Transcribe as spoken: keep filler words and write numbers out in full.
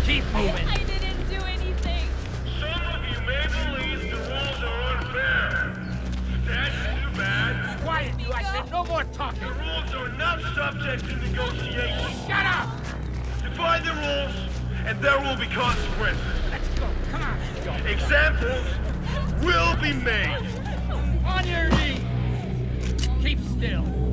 Keep moving. I didn't do anything. Some of you may believe the rules are unfair. That's too bad. Quiet, you! I said no more The talking. rules are not subject to negotiation. Shut up! Define the rules, and there will be consequences. Let's go. Come on, go. Examples will be made. On your knees. Keep still.